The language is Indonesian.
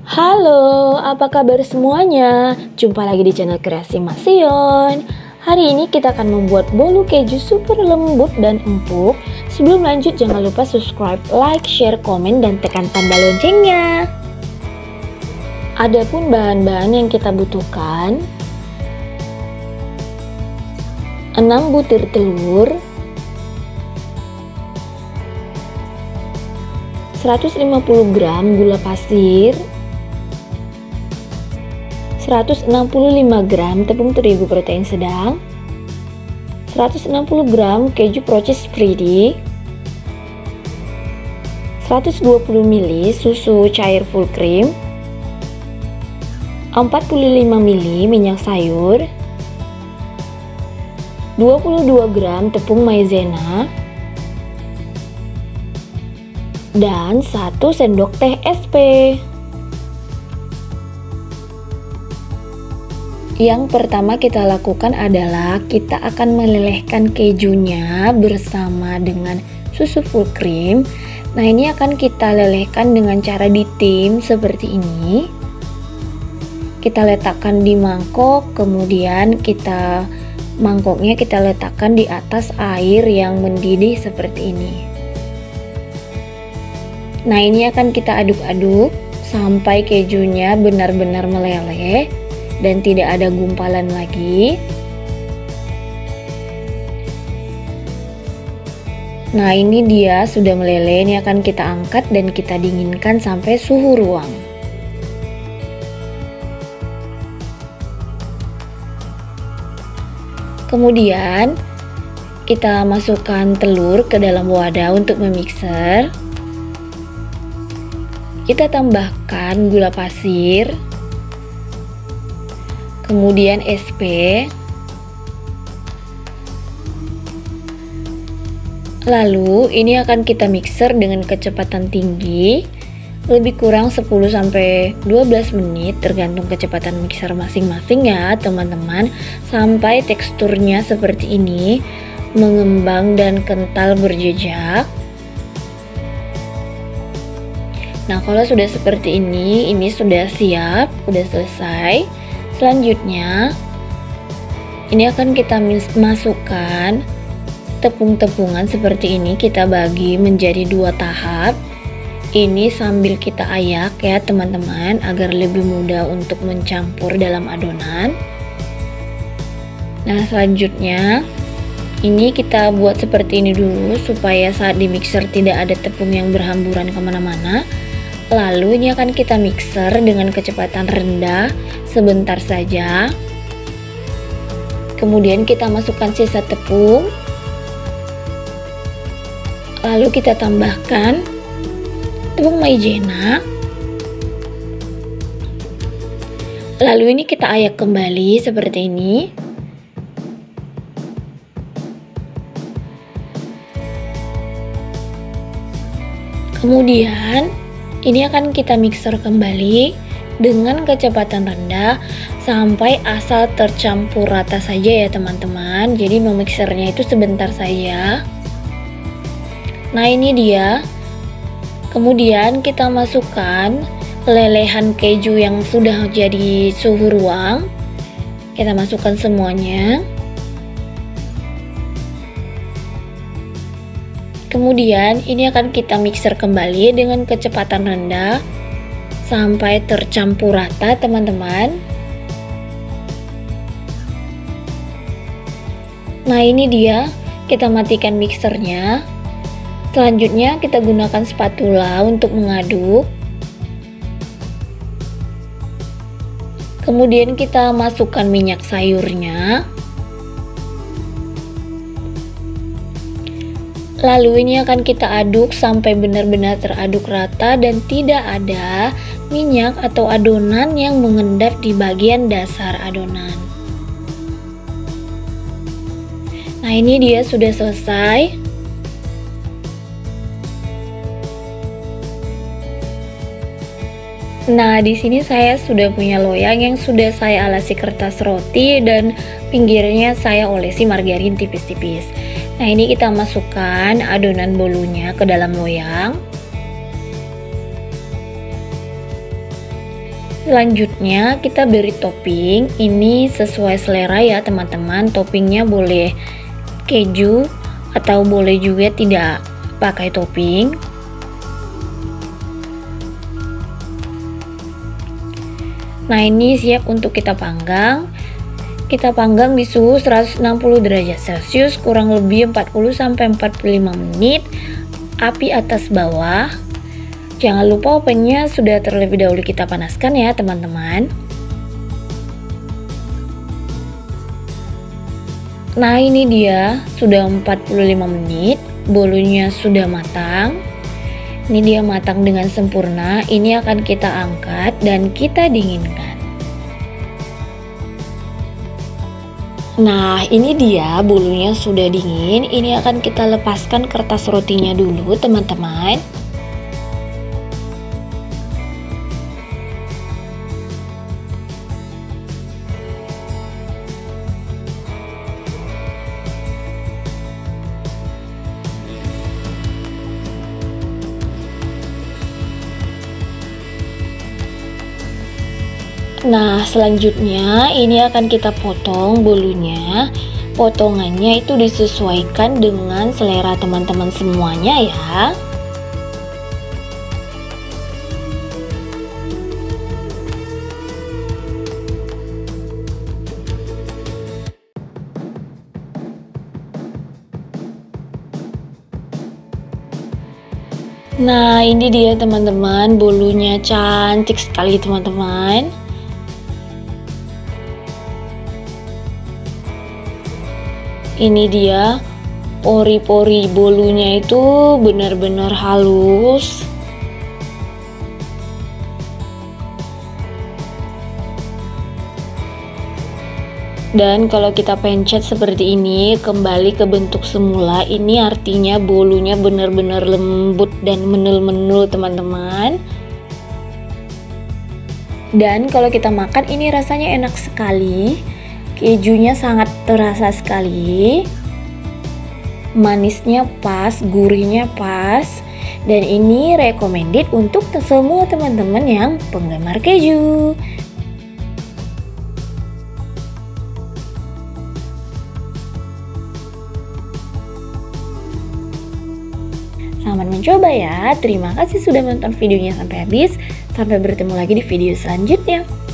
Halo, apa kabar semuanya? Jumpa lagi di channel Kreasi Mas Sion. Hari ini kita akan membuat bolu keju super lembut dan empuk. Sebelum lanjut jangan lupa subscribe, like, share, komen, dan tekan tanda loncengnya. Adapun bahan-bahan yang kita butuhkan: 6 butir telur, 150 gram gula pasir, 165 gram tepung terigu protein sedang, 160 gram keju Proces Spready, 120 ml susu cair full cream, 45 ml minyak sayur, 22 gram tepung maizena, dan 1 sendok teh SP. Yang pertama kita lakukan adalah kita akan melelehkan kejunya bersama dengan susu full cream. Nah, ini akan kita lelehkan dengan cara ditim seperti ini. Kita letakkan di mangkok, kemudian mangkoknya kita letakkan di atas air yang mendidih seperti ini. Nah, ini akan kita aduk-aduk sampai kejunya benar-benar meleleh dan tidak ada gumpalan lagi. Nah, ini dia sudah meleleh. Ini akan kita angkat dan kita dinginkan sampai suhu ruang. Kemudian kita masukkan telur ke dalam wadah untuk memixer. Kita tambahkan gula pasir, kemudian SP, lalu ini akan kita mixer dengan kecepatan tinggi lebih kurang 10-12 menit tergantung kecepatan mixer masing-masing ya teman-teman, sampai teksturnya seperti ini, mengembang dan kental berjejak. Nah, kalau sudah seperti ini sudah siap, sudah selesai. Selanjutnya ini akan kita masukkan tepung-tepungan seperti ini, kita bagi menjadi 2 tahap. Ini sambil kita ayak ya teman-teman, agar lebih mudah untuk mencampur dalam adonan. Nah, selanjutnya ini kita buat seperti ini dulu supaya saat di mixer tidak ada tepung yang berhamburan kemana-mana. Lalu ini akan kita mixer dengan kecepatan rendah sebentar saja. Kemudian kita masukkan sisa tepung. Lalu kita tambahkan tepung maizena. Lalu ini kita ayak kembali seperti ini. Kemudian ini akan kita mixer kembali dengan kecepatan rendah sampai asal tercampur rata saja ya teman-teman. Jadi memixernya itu sebentar saja. Nah, ini dia. Kemudian kita masukkan lelehan keju yang sudah jadi suhu ruang. Kita masukkan semuanya. Kemudian ini akan kita mixer kembali dengan kecepatan rendah sampai tercampur rata teman-teman. Nah, ini dia, kita matikan mixernya. Selanjutnya kita gunakan spatula untuk mengaduk. Kemudian kita masukkan minyak sayurnya. Lalu ini akan kita aduk sampai benar-benar teraduk rata dan tidak ada minyak atau adonan yang mengendap di bagian dasar adonan. Nah, ini dia sudah selesai. Nah, di sini saya sudah punya loyang yang sudah saya alasi kertas roti dan pinggirnya saya olesi margarin tipis-tipis. Nah, ini kita masukkan adonan bolunya ke dalam loyang. Selanjutnya kita beri topping. Ini sesuai selera ya teman-teman. Toppingnya boleh keju atau boleh juga tidak pakai topping. Nah, ini siap untuk kita panggang. Kita panggang di suhu 160 derajat Celcius kurang lebih 40-45 menit. Api atas bawah. Jangan lupa ovennya sudah terlebih dahulu kita panaskan ya teman-teman. Nah, ini dia sudah 45 menit. Bolunya sudah matang. Ini dia matang dengan sempurna. Ini akan kita angkat dan kita dinginkan. Nah, ini dia bolunya sudah dingin. Ini akan kita lepaskan kertas rotinya dulu teman-teman. Nah, selanjutnya ini akan kita potong bolunya. Potongannya itu disesuaikan dengan selera teman-teman semuanya ya. Nah, ini dia teman-teman, bolunya cantik sekali teman-teman. Ini dia pori-pori bolunya itu benar-benar halus. Dan kalau kita pencet seperti ini kembali ke bentuk semula, ini artinya bolunya benar-benar lembut dan menul-menul teman-teman. Dan kalau kita makan ini rasanya enak sekali. Kejunya sangat terasa sekali, manisnya pas, gurihnya pas, dan ini recommended untuk semua teman-teman yang penggemar keju. Selamat mencoba ya. Terima kasih sudah menonton videonya sampai habis. Sampai bertemu lagi di video selanjutnya.